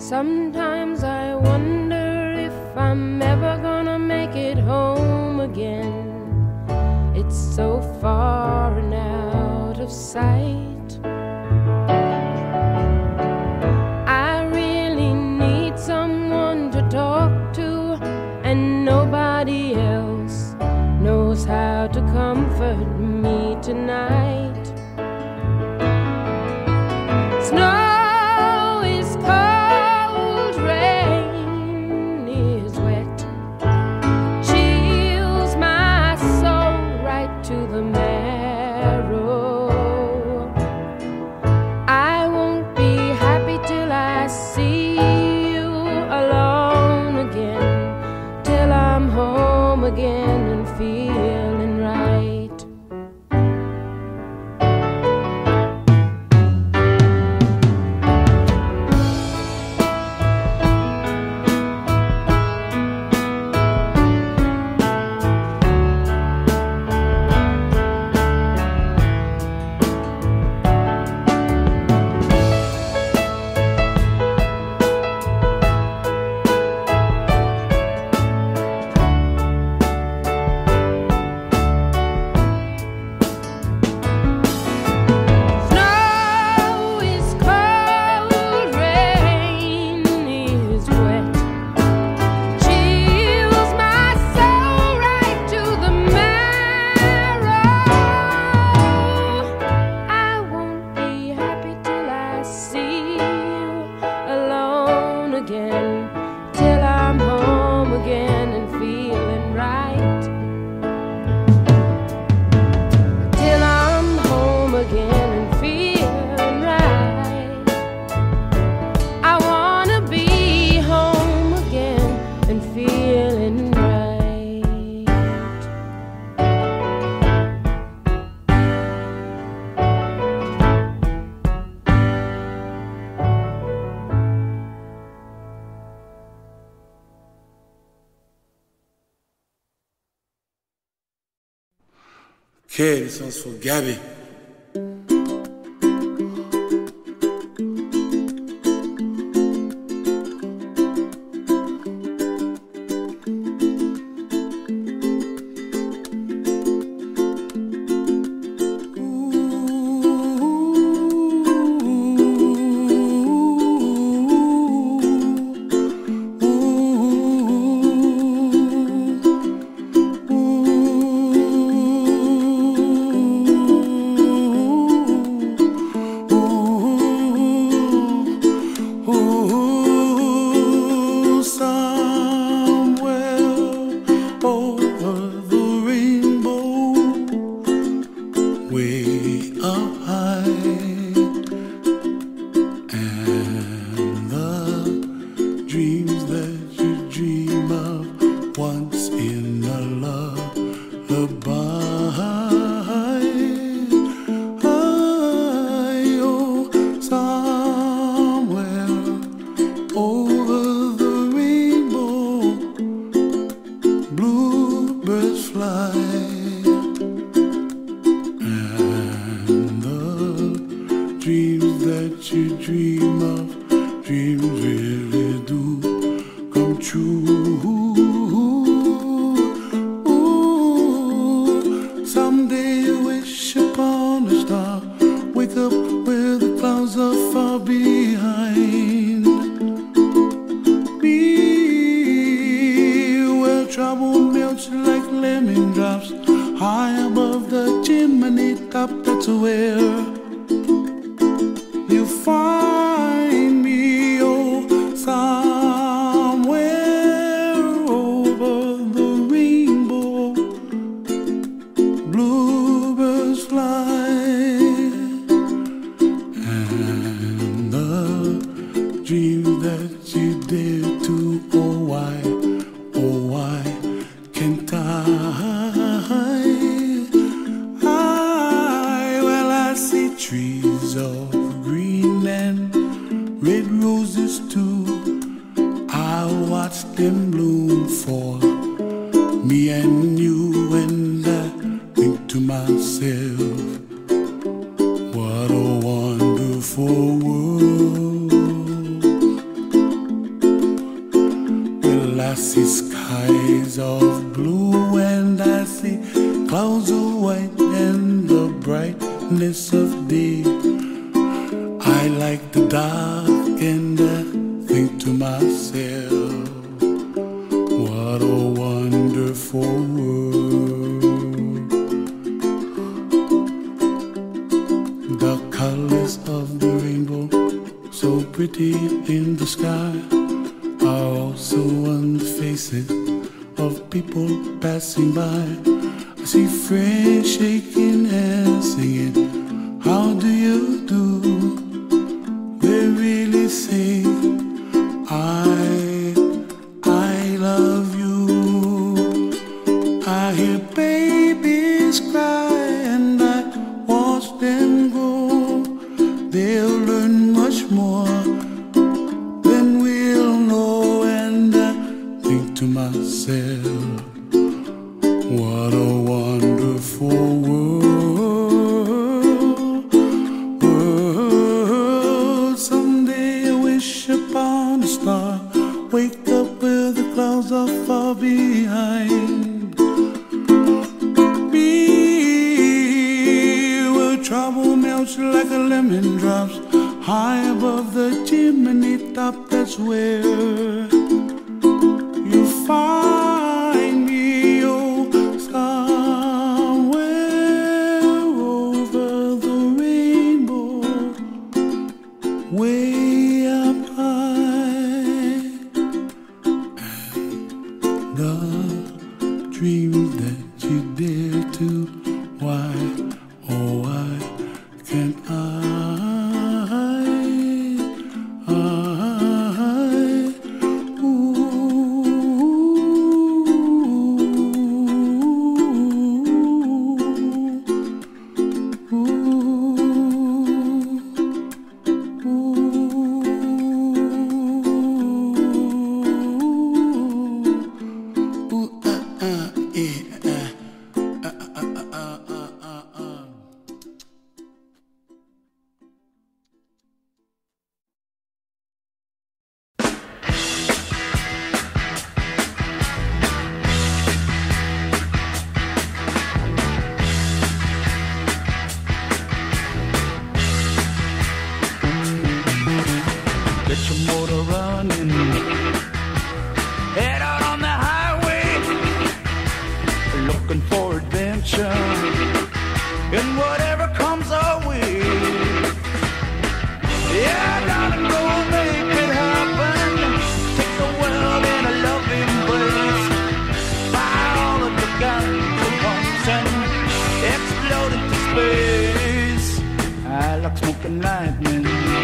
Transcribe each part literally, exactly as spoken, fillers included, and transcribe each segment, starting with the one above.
Sometimes I wonder if I'm ever gonna make it home again. It's so far and out of sight. I really need someone to talk to, and nobody else knows how to comfort me tonight. Snow again and feeling right. Till I'm home again and feeling right. Till I'm home again and feeling right. I wanna be home again and feeling right. Okay, this one's for Gabby. What a wonderful world. see skies of blue and I see clouds of white and the brightness of day. I like the dark and I think to myself, what a wonderful world. The colors of the rainbow, so pretty in the sky, are also on the faces of people passing by. I see friends shaking hands singing, how do you do? They really say, I, I love you. I hear babies cry and I watch them grow. They'll learn much more than we'll know. And I think to myself, what a wonderful world, world. Someday I wish upon a star, wake up where the clouds are far behind me, where trouble melts like a lemon drops high above the chimney top. That's where you find me, oh, somewhere over the rainbow, way up high. And the dreams that you dare to, why, oh, why can't I? I, ooh, ooh, ooh, uh, uh, yeah, uh, uh, uh, uh, uh, uh, uh. Get your motor running, head out on the highway, looking for adventure and whatever comes our way. Yeah, I gotta go make it happen, take the world in a loving embrace, fire all of the guns at once and explode into space. I like smoking lightning,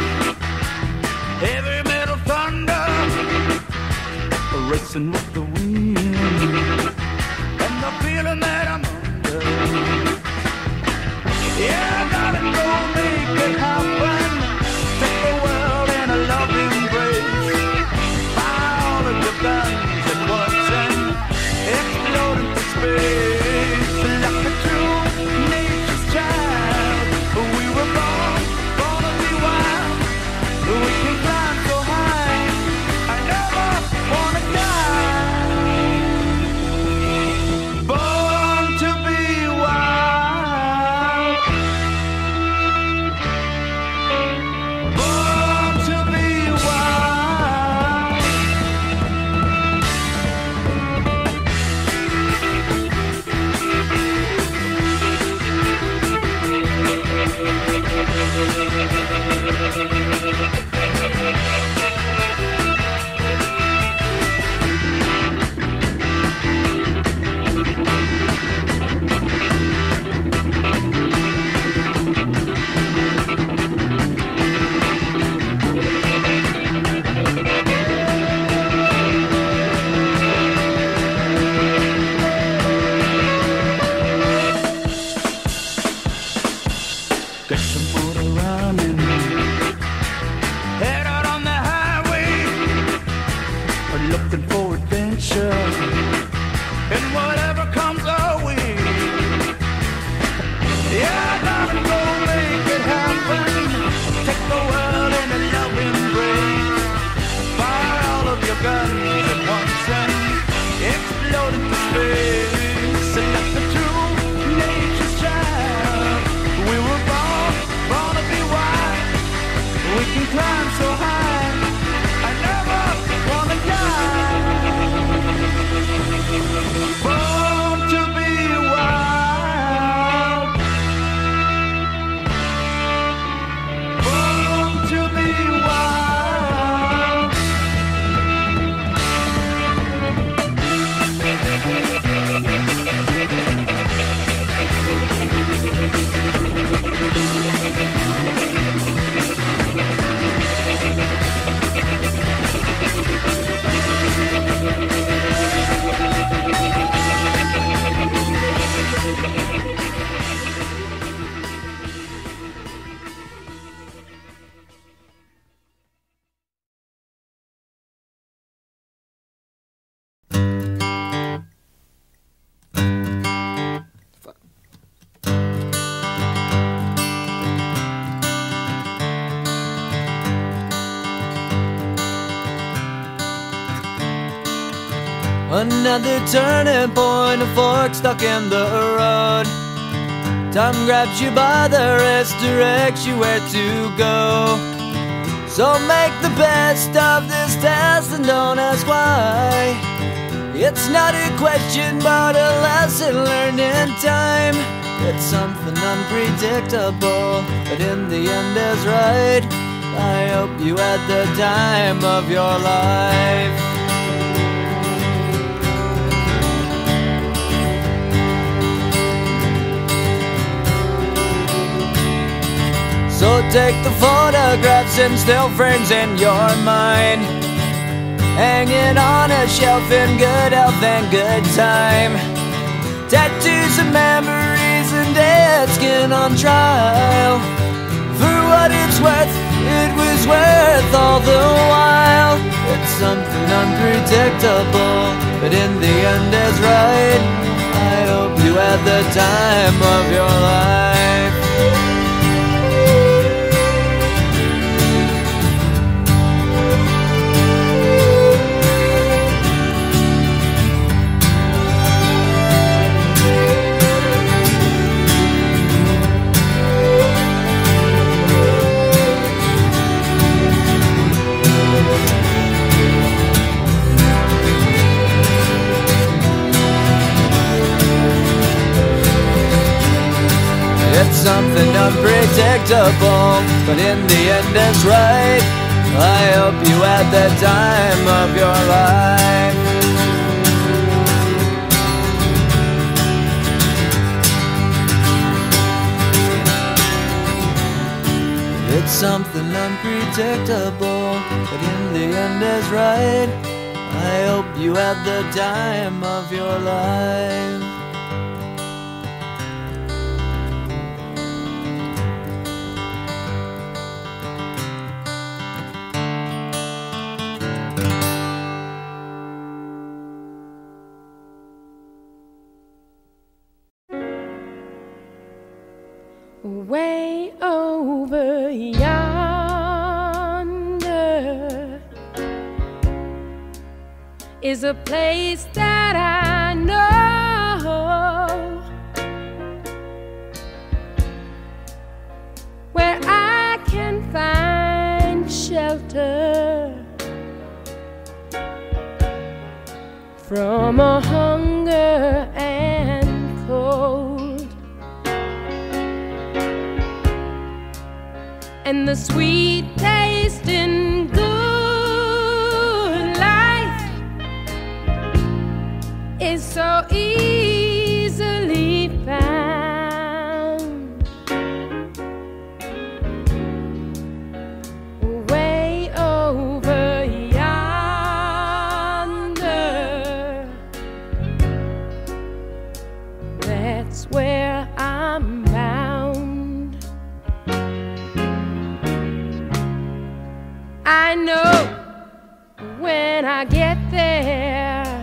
heavy metal thunder, racing with the wind, and the feeling that I'm under. Yeah, I gotta go make it happen, take the world in a loving embrace, fire all of the guns at once and explode into space. Like a true nature's child, we were born, born to be wild. We can climb so high, I never wanna die. Born to be wild, born to be wild. Get your motor running, Another turning point, a fork stuck in the road. Time grabs you by the wrist, directs you where to go. So make the best of this test and don't ask why. It's not a question but a lesson learned in time. It's something unpredictable, but in the end is right. I hope you had the time of your life. So take the photographs and still frames in your mind, hanging on a shelf in good health and good time. Tattoos and memories and dead skin on trial. For what it's worth, it was worth all the while. It's something unpredictable, but in the end is right. I hope you had the time of your life. It's something unpredictable, but in the end it's right. I hope you had the time of your life. It's something unpredictable, but in the end is right. I hope you had the time of your life. Way over yonder is a place that I know, where I can find shelter from a hunger and cold. And the sweet taste in good life is so easily found. Way over yonder, that's where I'm bound. I know when I get there,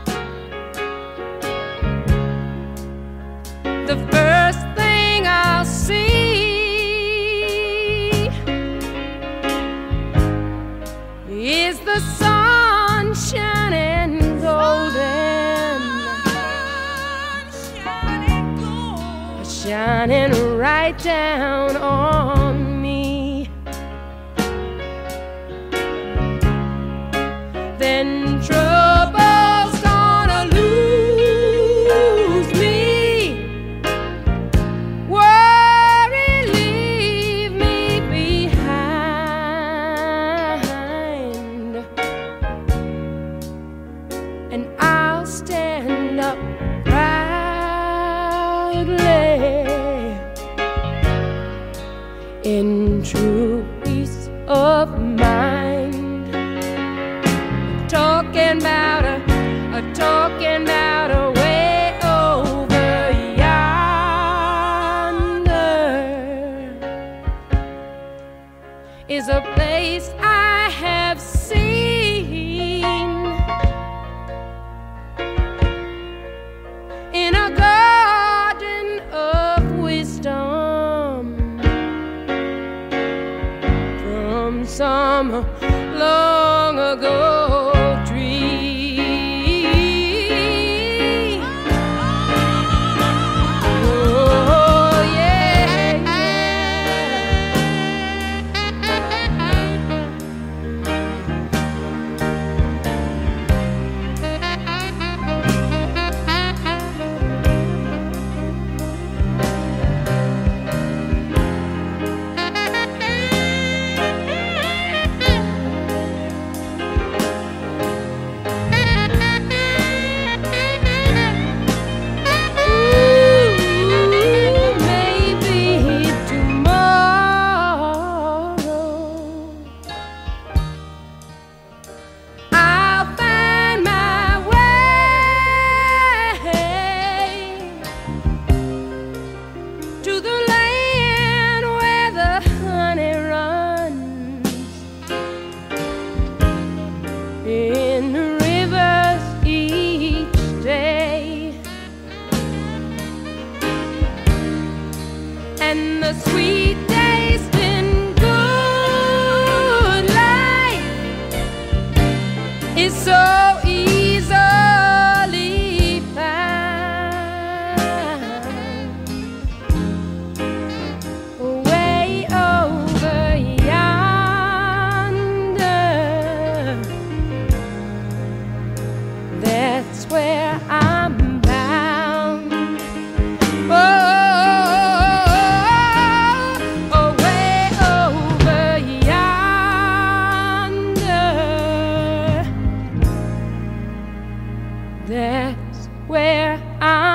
the first thing I'll see is the sun shining golden, shining right down on me. Then trouble's gonna lose me, worry leave me behind, and I'll stand up proudly in true peace of mind. Talking about a, a talking about a way over yonder is a place I have seen in a garden of wisdom from some long ago dream.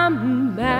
I'm back.